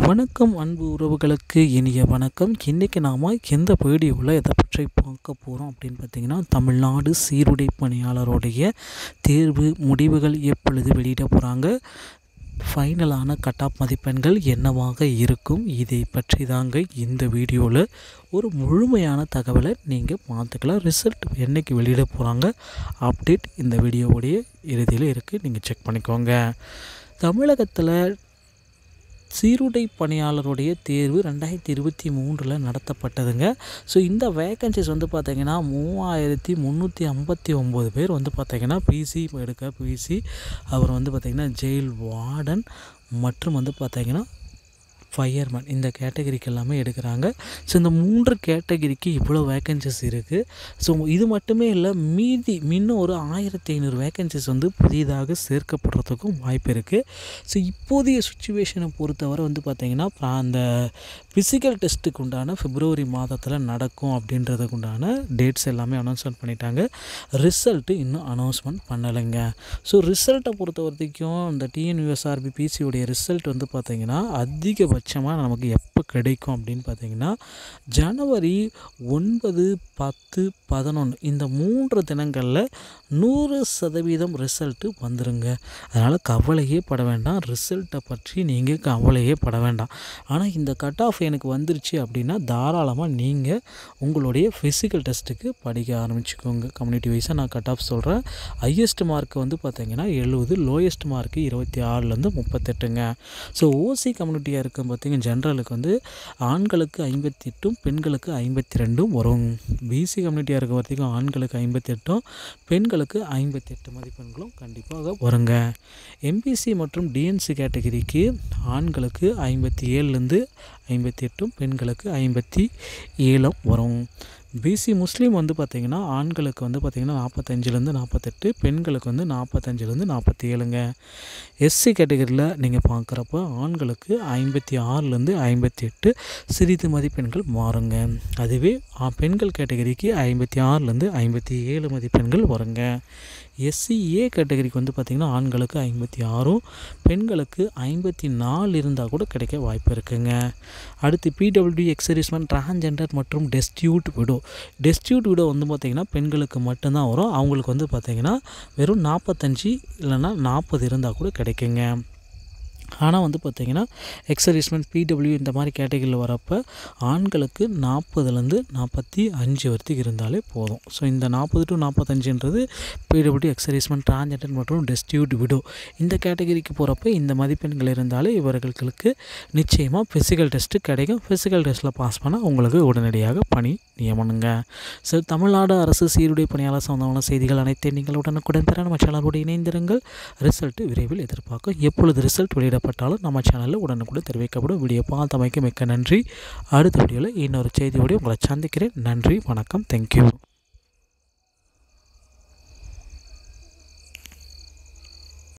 வணக்கம் அன்பு உறவுகளுக்கு இனிய வணக்கம். இன்றைக்கி நாம் எந்த வீடியோவில் எதை பற்றி பார்க்க போகிறோம் அப்படின்னு பார்த்திங்கன்னா, தமிழ்நாடு சீருடை பணியாளருடைய தேர்வு முடிவுகள் எப்பொழுது வெளியிட போகிறாங்க, ஃபைனலான கட் ஆஃப் மதிப்பெண்கள் என்னவாக இருக்கும், இதை பற்றி தாங்க இந்த வீடியோவில் ஒரு முழுமையான தகவலை நீங்கள் பார்த்துக்கலாம். ரிசல்ட் என்றைக்கு வெளியிட போகிறாங்க அப்டேட் இந்த வீடியோவுடைய இறுதியில் இருக்குது, நீங்கள் செக் பண்ணிக்கோங்க. தமிழகத்தில் சீருடை பணியாளருடைய தேர்வு 2023 நடத்தப்பட்டதுங்க. ஸோ இந்த வேக்கன்சிஸ் பார்த்திங்கன்னா 3359 பேர் பார்த்திங்கன்னா பிசி அவர் பார்த்திங்கன்னா ஜெயில் வார்டன் மற்றும் பார்த்திங்கன்னா ஃபயர்மேன் இந்த கேட்டகரிக்கு எல்லாமே எடுக்கிறாங்க. ஸோ இந்த 3 கேட்டகரிக்கு இவ்வளோ வேக்கன்சிஸ் இருக்குது. ஸோ இது மட்டுமே இல்லை, மீதி இன்னும் ஒரு 1500 வேக்கன்சிஸ் புதிதாக சேர்க்கப்படுறதுக்கும் வாய்ப்பு இருக்குது. ஸோ இப்போதைய சுச்சுவேஷனை பொறுத்தவரை பார்த்திங்கன்னா அந்த ஃபிசிக்கல் டெஸ்ட்டுக்கு உண்டான பிப்ரவரி மாதத்தில் நடக்கும் அப்படின்றதுக்கு உண்டான டேட்ஸ் எல்லாமே அனௌன்ஸ்மெண்ட் பண்ணிட்டாங்க. ரிசல்ட்டு இன்னும் அனௌன்ஸ்மெண்ட் பண்ணலைங்க. ஸோ ரிசல்ட்டை பொறுத்த வரைக்கும் இந்த டிஎன்யூஎஸ்ஆர்பி பிசியோடைய ரிசல்ட் பார்த்திங்கன்னா அதிகபட்சமாக நமக்கு எப்போ கிடைக்கும் அப்படின்னு பார்த்திங்கன்னா ஜனவரி 9, 10, 11 இந்த 3 தினங்களில் 100% ரிசல்ட்டு வந்துடுங்க. அதனால் கவலையே பட வேண்டாம், ரிசல்ட்டை பற்றி நீங்கள் கவலையே பட வேண்டாம். ஆனால் இந்த கட் ஆஃப் எனக்கு வந்துருச்சு அப்படின்னா தாராளமாக நீங்கள் உங்களுடைய ஃபிசிக்கல் டெஸ்ட்டுக்கு படிக்க ஆரம்பிச்சுக்கோங்க. கம்யூனிட்டி வைஸாக நான் கட் ஆஃப் சொல்கிறேன். ஹையஸ்ட் மார்க் பார்த்திங்கன்னா 70, லோயஸ்ட் மார்க்கு 26லேருந்து 38ங்க. ஸோ ஓசி கம்யூனிட்டியாக இருக்கும் பார்த்திங்கன்னா ஜென்ரலுக்கு ஆண்களுக்கு 58, பெண்களுக்கு 52 வரும். பிசி கம்யூனிட்டியாக இருக்க வரைக்கும் ஆண்களுக்கு 58, பெண்களுக்கு 58 மதிப்பெண்களும் கண்டிப்பாக வருங்க. எம்பிசி மற்றும் டிஎன்சி கேட்டகரிக்கு ஆண்களுக்கு 57லேருந்து 58, பெண்களுக்கு 57 வரும். பிசி முஸ்லீம் பார்த்திங்கன்னா ஆண்களுக்கு பார்த்திங்கன்னா 45லேருந்து 48, பெண்களுக்கு 45லேருந்து 47ங்க. எஸ்சி கேட்டகரியில் நீங்கள் பார்க்குறப்ப ஆண்களுக்கு 56லேருந்து 58 சிறிது மதிப்பெண்கள் மாறுங்க. அதுவே பெண்கள் கேட்டகரிக்கு 56லேருந்து 57 மதிப்பெண்கள் வருங்க. எஸ்சிஏ கேட்டகரிக்கு பார்த்திங்கன்னா ஆண்களுக்கு 56, பெண்களுக்கு 54 இருந்தால் கூட கிடைக்க வாய்ப்பு இருக்குங்க. அடுத்து பிடபிள்யூடி எக்ஸர்வீஸ்மேன் டிரான்ஸ்ஜெண்டர் மற்றும் டெஸ்டியூட் விடோ பார்த்திங்கன்னா பெண்களுக்கு மட்டும்தான் வரும். அவங்களுக்கு பார்த்திங்கன்னா வெறும் 45 இல்லைன்னா 40 இருந்தால் கூட கிடைக்குங்க. ஆனால் பார்த்திங்கன்னா எக்ஸர்வீஸ்மெண்ட் பிடபிள்யூ இந்த மாதிரி கேட்டகரியில் வரப்போ ஆண்களுக்கு 40லேருந்து 45 வரைக்கும் இருந்தாலே போதும். ஸோ இந்த 40 to 45ன்றது பிடபிள்யூ எக்ஸர்வீஸ்மெண்ட் டிரான்ஸ்ஜெண்டர் மற்றும் டெஸ்டியூட் விடோ இந்த கேட்டகரிக்கு போகிறப்ப இந்த மதிப்பெண்கள் இருந்தாலே இவர்களுக்கு நிச்சயமாக ஃபிசிக்கல் டெஸ்ட்டு கிடைக்கும். ஃபிசிக்கல் டெஸ்ட்டில் பாஸ் பண்ணால் உங்களுக்கு உடனடியாக பணி நியமனங்க. ஸோ தமிழ்நாடு அரசு சீருடை பணியாளர் சம்பந்தமான செய்திகள் அனைத்தையும் நீங்கள் உடனுக்குடன் பெற நம்ம சேனலோடு இணைந்திருங்கள். ரிசல்ட்டு விரைவில் எதிர்பார்க்கும். எப்பொழுது ரிசல்ட் வெளியிடப்பட்டாலும் நம்ம சேனலில் உடனுக்குடன் தெரிவிக்கப்படும். வீடியோ பார்த்தமைக்கு மிக்க நன்றி. அடுத்த வீடியோவில் இன்னொரு செய்தியோடு உங்களை சந்திக்கிறேன். நன்றி, வணக்கம், தேங்க்யூ.